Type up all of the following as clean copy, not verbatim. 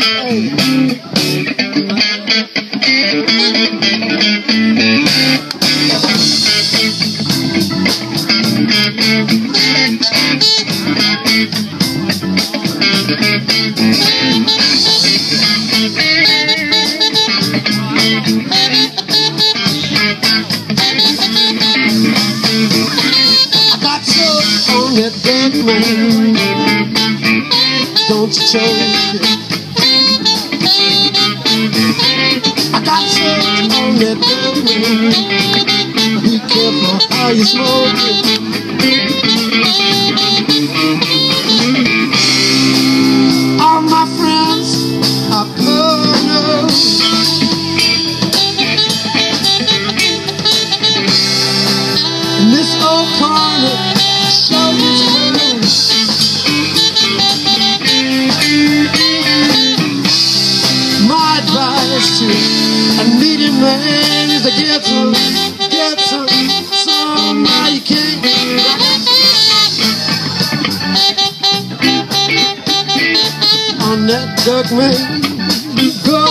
Don't you choke it. I got something on that dumb. Be careful how you smoke it. All my friends are pulled. In this old corner, show is closed. My advice to a needy man is to get some. Somehow you can't. On that duck man, go.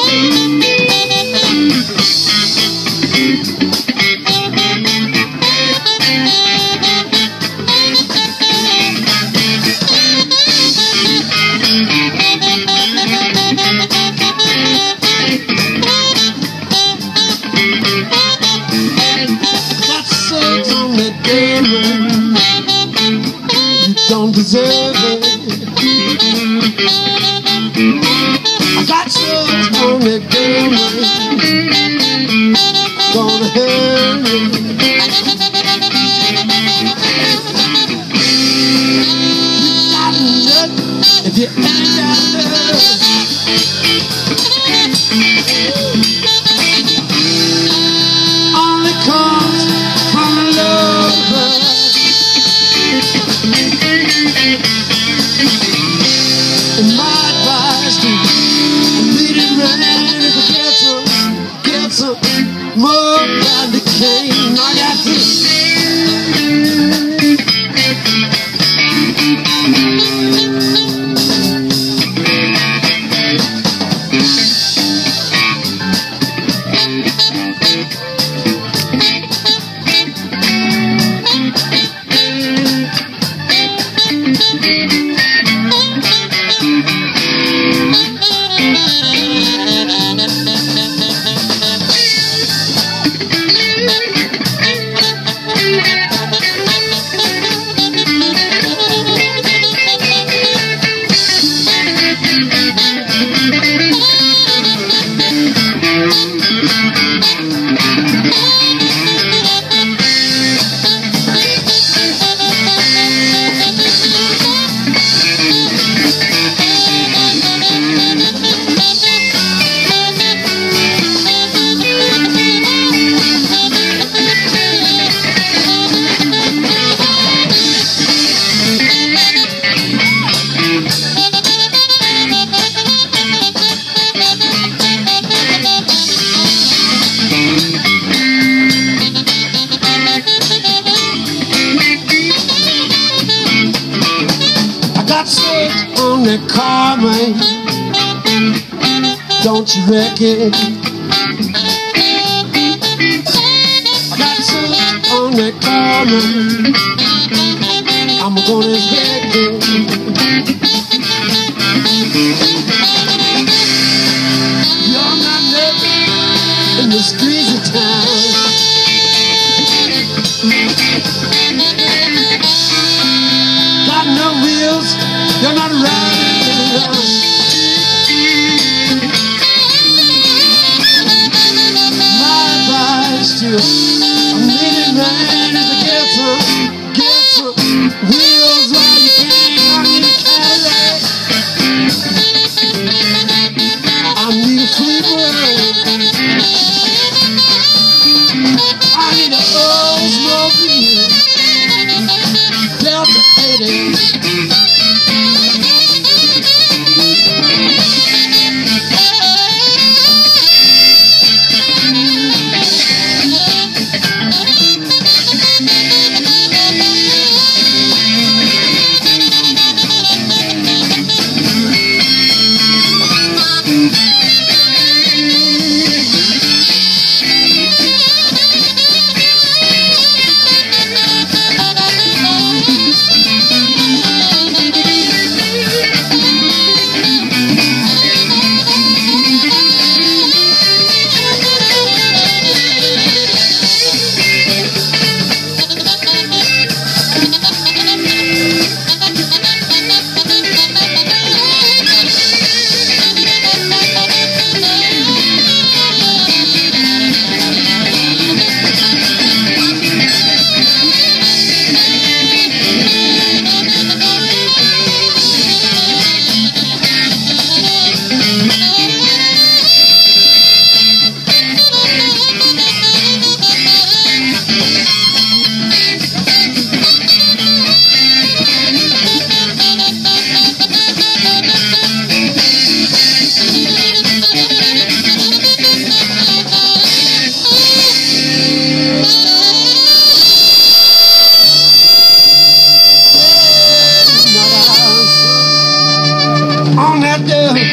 You don't deserve it. I got drugs on that damn way. Gonna hurt you. You got nothing if you ain't got love. Only comes from a lover. And my advice to a needy man is to get some more candy cane. I got this. On that car, man, don't you reckon? I got something on that car, man, I'm gonna wreck it. You're not living in the streets of town. Got no wheels, you're not riding around. My advice to a needy man is to get some wheels while you can. I need a Cadillac. I need a Fleetwood. I need an Oldsmobile Delta 80. got to